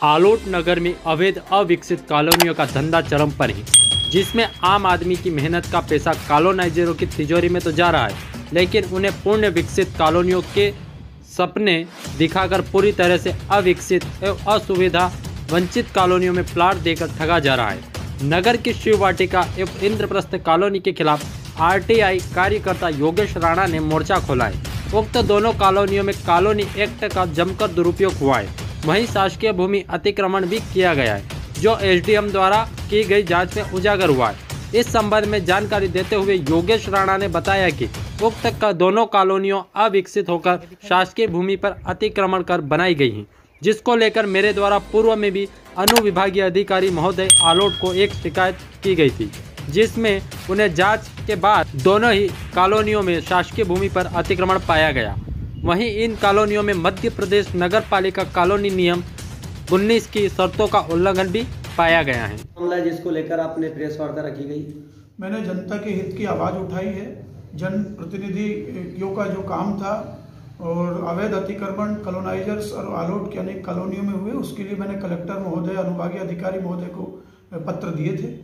आलोट नगर में अवैध अविकसित कॉलोनियों का धंधा चरम पर है, जिसमें आम आदमी की मेहनत का पैसा कॉलोनाइजरों की तिजोरी में तो जा रहा है, लेकिन उन्हें पूर्ण विकसित कॉलोनियों के सपने दिखाकर पूरी तरह से अविकसित एवं असुविधा वंचित कॉलोनियों में प्लाट देकर ठगा जा रहा है। नगर की शिव वाटिका एवं इंद्रप्रस्थ कॉलोनी के खिलाफ आरटीआई कार्यकर्ता योगेश राणा ने मोर्चा खोला है। उक्त दोनों कॉलोनियों में कॉलोनी एक्ट का जमकर दुरुपयोग हुआ है। वहीं शासकीय भूमि अतिक्रमण भी किया गया है, जो एसडीएम द्वारा की गई जांच में उजागर हुआ है। इस संबंध में जानकारी देते हुए योगेश राणा ने बताया कि उक्त दोनों कॉलोनियों अविकसित होकर शासकीय भूमि पर अतिक्रमण कर बनाई गई हैं, जिसको लेकर मेरे द्वारा पूर्व में भी अनुविभागीय अधिकारी महोदय आलोट को एक शिकायत की गई थी, जिसमें उन्हें जांच के बाद दोनों ही कॉलोनियों में शासकीय भूमि पर अतिक्रमण पाया गया। वहीं इन कॉलोनियों में मध्य प्रदेश नगर पालिका कॉलोनी नियम 19 की शर्तों का उल्लंघन भी पाया गया है। मामला जिसको लेकर आपने प्रेस वार्ता रखी गई, मैंने जनता के हित की आवाज़ उठाई है। जनप्रतिनिधियों का जो काम था और अवैध अतिक्रमण कॉलोनाइजर्स और आलोट के अनेक कॉलोनियों में हुए, उसके लिए मैंने कलेक्टर महोदय, अनुविभागीय अधिकारी महोदय को पत्र दिए थे।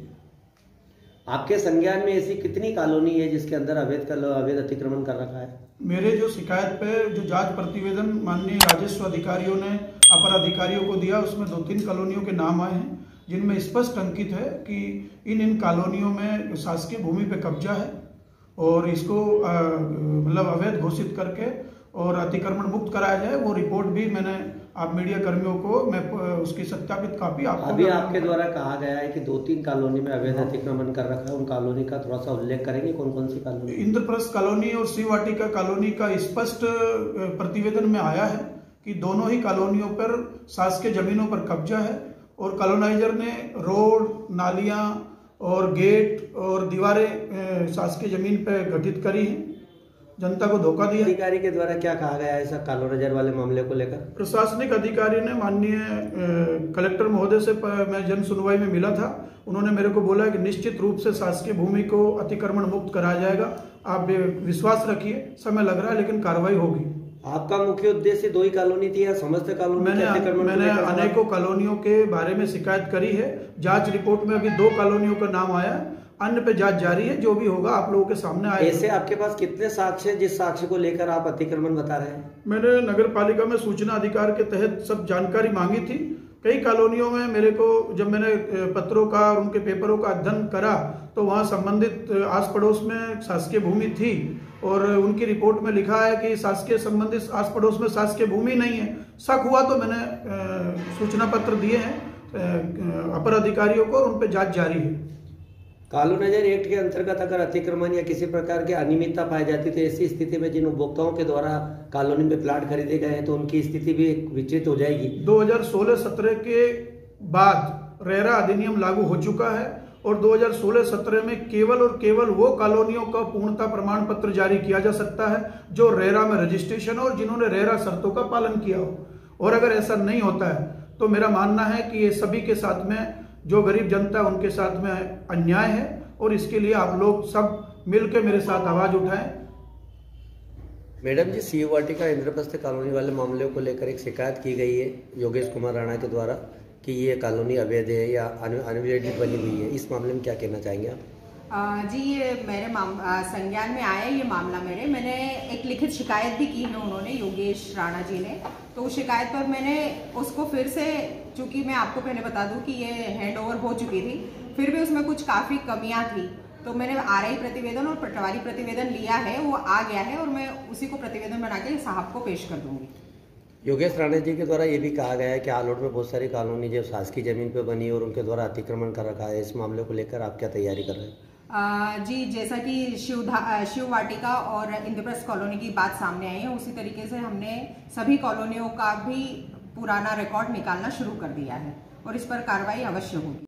आपके संज्ञान में ऐसी कितनी कॉलोनी है जिसके अंदर अवैध अतिक्रमण कर रखा है? मेरे जो शिकायत पे जो जांच प्रतिवेदन माननीय राजस्व अधिकारियों ने अपर अधिकारियों को दिया, उसमें 2-3 कॉलोनियों के नाम आए हैं, जिनमें स्पष्ट अंकित है कि इन कॉलोनियों में शासकीय भूमि पे कब्जा है और इसको मतलब अवैध घोषित करके और अतिक्रमण मुक्त कराया जाए। वो रिपोर्ट भी मैंने आप मीडिया कर्मियों को मैं उसकी सत्यापित कॉपी आपको अभी आपके द्वारा कहा गया है कि 2-3 कॉलोनी में अवैध अतिक्रमण कर रखा है। उन कॉलोनी का थोड़ा सा उल्लेख करेंगे, कौन कौन सी कॉलोनी? इंद्रप्रस्थ कॉलोनी और शिव वाटिका कॉलोनी का स्पष्ट प्रतिवेदन में आया है कि दोनों ही कॉलोनियों पर शासकीय जमीनों पर कब्जा है और कॉलोनाइजर ने रोड, नालियां और गेट और दीवारें शासकीय जमीन पर गठित करी हैं, जनता को धोखा दिया। अधिकारी के द्वारा क्या कहा गया है ऐसा कॉलोनाइजर वाले मामले को लेकर? प्रशासनिक अधिकारी ने माननीय कलेक्टर महोदय से मैं जन सुनवाई में मिला था, उन्होंने मेरे को बोला कि निश्चित रूप से शासकीय भूमि को अतिक्रमण मुक्त कराया जाएगा, आप विश्वास रखिए, समय लग रहा है लेकिन कार्रवाई होगी। आपका मुख्य उद्देश्य 2 ही कॉलोनी थी या समस्त कॉलोनी? मैंने अनेकों कॉलोनियों के बारे में शिकायत करी है। जांच रिपोर्ट में अभी 2 कॉलोनियों का नाम आया, अन्य पे जांच जारी है। जो भी होगा आप लोगों के सामने आएगा। ऐसे आपके पास कितने साक्ष्य, जिस साक्ष्य को लेकर आप अतिक्रमण बता रहे हैं? मैंने नगर पालिका में सूचना अधिकार के तहत सब जानकारी मांगी थी। कई कॉलोनियों में मेरे को जब मैंने पत्रों का और उनके पेपरों का अध्ययन करा तो वहाँ संबंधित आस पड़ोस में शासकीय भूमि थी और उनकी रिपोर्ट में लिखा है कि शासकीय संबंधित आस पड़ोस में शासकीय भूमि नहीं है। शक हुआ तो मैंने सूचना पत्र दिए हैं अपर अधिकारियों को और उन पर जांच जारी है। कॉलोनाइजर एक्ट के अंतर्गत अगर अतिक्रमण या किसी प्रकार की अनियमितता पाई जाती तो ऐसी स्थिति में जिन उपभोक्ताओं के द्वारा कॉलोनी में प्लाट खरीदे गए हैं तो उनकी स्थिति भी विचलित हो जाएगी। 2016-17 के बाद रेरा अधिनियम लागू हो चुका है और 2016-17 में केवल और केवल वो कॉलोनियों का पूर्णता प्रमाण पत्र जारी किया जा सकता है जो रेरा में रजिस्ट्रेशन और जिन्होंने रेरा शर्तों का पालन किया हो। और अगर ऐसा नहीं होता है तो मेरा मानना है कि ये सभी के साथ में, जो गरीब जनता उनके साथ में अन्याय है और इसके लिए आप लोग सब मिलकर मेरे साथ आवाज उठाएं। मैडम जी, शिव वाटिका इंद्रप्रस्थ कॉलोनी वाले मामले को लेकर एक शिकायत की गई है योगेश कुमार राणा के द्वारा कि ये कॉलोनी अवैध है या अनवैध बनी हुई है, इस मामले में क्या कहना चाहेंगे आप? जी, ये मेरे संज्ञान में आया ये मामला। मैंने एक लिखित शिकायत भी की है उन्होंने, योगेश राणा जी ने। तो उस शिकायत पर मैंने उसको फिर से, चूंकि मैं आपको पहले बता दूं कि ये हैंड ओवर हो चुकी थी, फिर भी उसमें कुछ काफ़ी कमियां थी, तो मैंने आरआई प्रतिवेदन और पटवारी प्रतिवेदन लिया है, वो आ गया है और मैं उसी को प्रतिवेदन बना के साहब को पेश कर दूंगी। योगेश राणा जी के द्वारा ये भी कहा गया है कि आलोट में बहुत सारी कॉलोनी जो शासकीय जमीन पर बनी और उनके द्वारा अतिक्रमण कर रखा है, इस मामले को लेकर आप क्या तैयारी कर रहे हैं? जी, जैसा कि शिव वाटिका और इंद्रप्रस्थ कॉलोनी की बात सामने आई है, उसी तरीके से हमने सभी कॉलोनियों का भी पुराना रिकॉर्ड निकालना शुरू कर दिया है और इस पर कार्रवाई अवश्य होगी।